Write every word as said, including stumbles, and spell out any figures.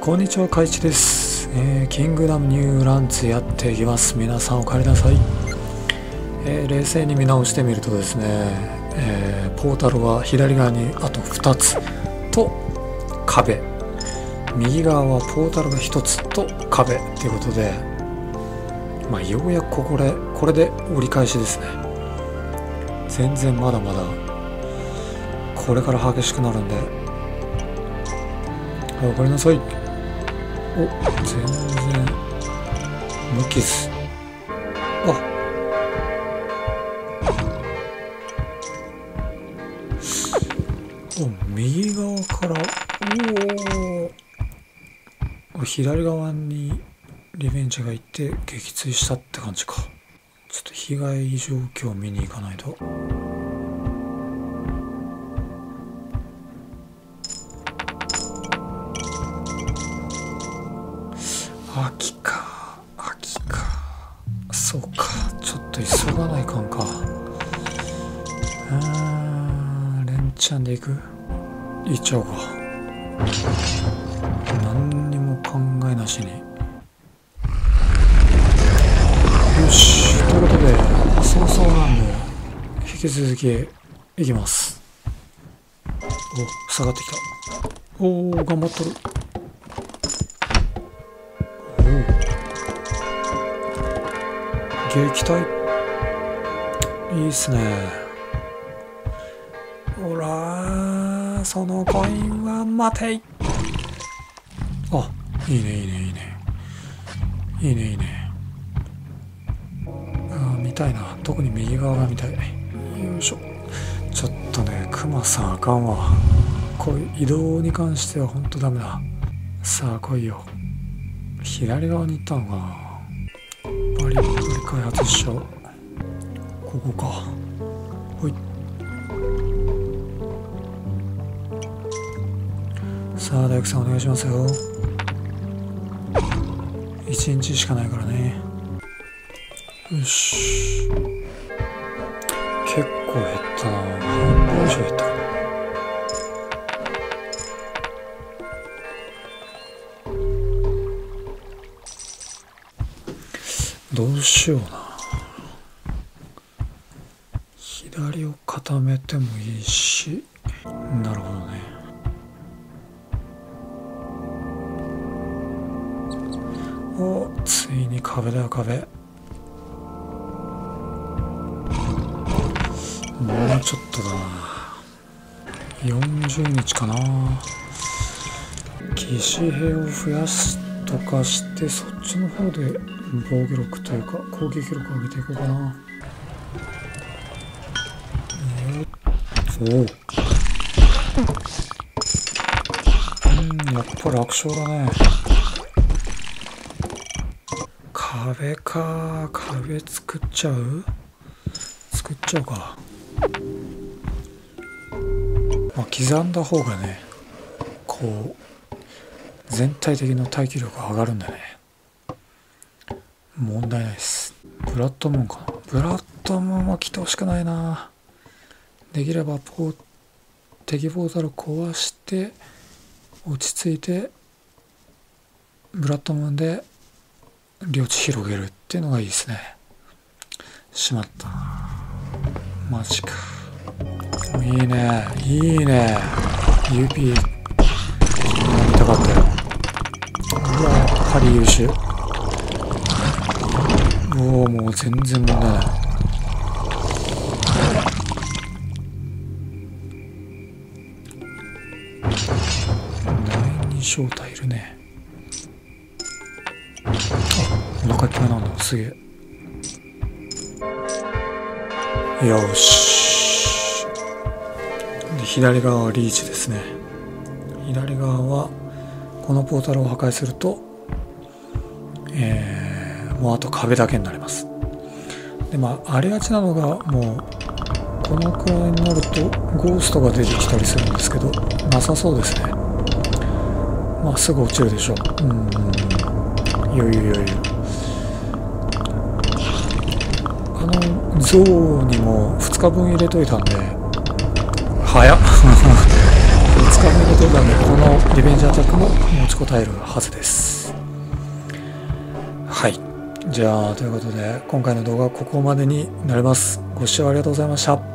こんにちは、かいちです、えー、キングダムニューランツやっていきます。皆さんお帰りなさい。えー、冷静に見直してみるとですね、えー、ポータルは左側にあとふたつと壁、右側はポータルがひとつと壁ということで、まあようやくこれこれで折り返しですね。全然まだまだこれから激しくなるんで、おかえりなさい。お、全然無傷。あ、お、右側からおお左側にリベンジがいて撃墜したって感じか。ちょっと被害状況を見に行かないと。秋か秋か、そうか、ちょっと急がないかんか。あー、連チャンでいく、いっちゃおうか。何にも考えなしに。よし、ということで早々なんで引き続きいきます。お、下がってきた。おお、頑張っとる。撃退いいっすね。ほら、そのコインは待てい。あ、いいねいいねいいねいいねいいね。あ、見たいな。特に右側が見たい。よいしょ。ちょっとね、クマさんあかんわ。こういう移動に関してはほんとダメだ。さあ来いよ。左側に行ったのかな。バリバリ開発しちゃう。ここか。ほい。さあ大工さんお願いしますよ。いちにちしかないからね。よし、結構減ったな。半分以上減ったかな。どうしような。左を固めてもいいし。なるほどね。お、ついに壁だよ壁。もうちょっとだな。よんじゅうにちかな。騎士兵を増やすとかしてそっちの方で防御力というか攻撃力を上げていこうかな。おお、うん、やっぱ楽勝だね。壁か、壁作っちゃう作っちゃうか。まあ刻んだ方がね、こう全体的な耐久力が上がるんだね。問題ないです。ブラッドムーンかな。ブラッドムーンは来てほしくないな。できればポー敵ポータル壊して落ち着いてブラッドムーンで領地広げるっていうのがいいですね。しまった、マジか。いいねいいね。 ユーピー 見たかったよ。うわ、やっぱり優秀。おお、もう全然問題ない。だいに小隊いるね。あ、お腹いっぱいなんだ。すげえ。よし。で、左側はリーチですね。左側はこのポータルを破壊すると、えー、もうあと壁だけになります。で、まあありがちなのが、もうこのくらいになるとゴーストが出てきたりするんですけど、なさそうですね。まあすぐ落ちるでしょう。うん、余裕余裕。あのゾウにもふつかぶん入れといたんで、早っふつ使わないことでもこのリベンジアタックも持ちこたえるはずです。はい、じゃあということで今回の動画はここまでになります。ご視聴ありがとうございました。